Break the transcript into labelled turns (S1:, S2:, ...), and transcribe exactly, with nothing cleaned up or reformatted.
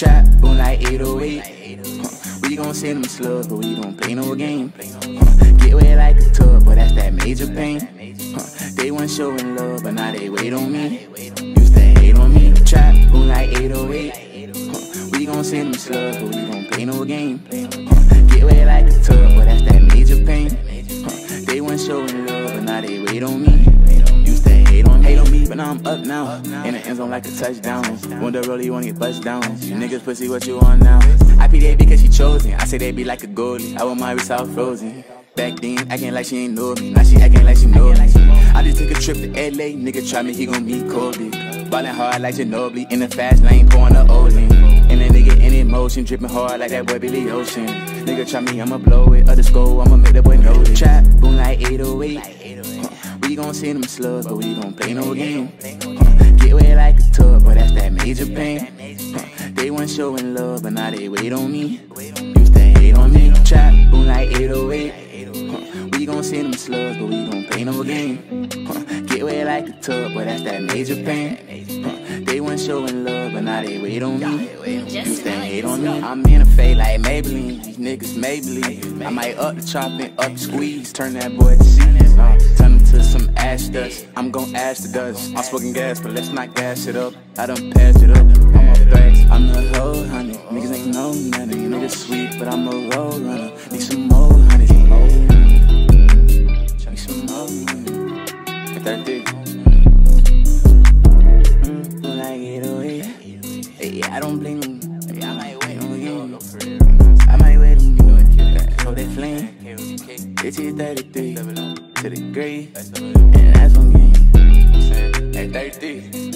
S1: Trap boom like eight oh eight. Huh. We gon' send them slugs, but we don't play no game. Huh. Get wet like a tub, but that's that major pain. Huh. They weren't showing love, but now they wait on me. Used to hate on me. Trap boom like eight oh eight. Huh. We gon' send them slugs, but we don't play no game. Huh. Get wet like a tub, but that's that major pain. Huh. They weren't showing love, but now they wait on me. Used to hate on me, hate on me, but now I'm up now. In the end zone like a touchdown. When the roller, you wanna get bust down. You niggas pussy, what you want now? I P they because she chosen. I say they be like a goalie. I want my wrist all frozen. Back then, acting like she ain't know me. Now she acting like she know me. I just took a trip to L A. Nigga try me, he gon' meet Kobe. Ballin' hard like Ginobili. In the fast lane, pouring the Olin. And a nigga in emotion, dripping hard like that boy Billy Ocean. Nigga try me, I'ma blow it. Other skull, I'ma make that boy know it. Trap boom like eight oh eight. Huh. We gon' send them slugs, but we gon' play no game. Huh. Get wet like a tub, but that's that major pain. Huh. They weren't showing love, but now they wait on me. Used to hate on me. Trap boom like eight oh eight. Huh. We gon' send them slugs, but we gon' play no game. Huh. Get wet like a tub, but that's that major pain. Huh. They weren't showing love, but now they wait on me. Used to hate on me. I'm in a fade like Maybelline. These niggas Maybelline. I might up the chop and up the squeeze. Turn that boy to seeds. Uh, turn him to some ash dust. I'm gon' ash the dust. I'm smoking gas, but let's not gas it up. I done passed it up. I'm a back. I'm the whole honey. Niggas ain't know nothing. Niggas sweet, but I'm a road runner. Need some more honey. Need some more honey. Get that dick. I don't blame them. I might wait on you. I might wait on you. So they flame. It's thirty-three to the grave. And that's on me. At thirty-three.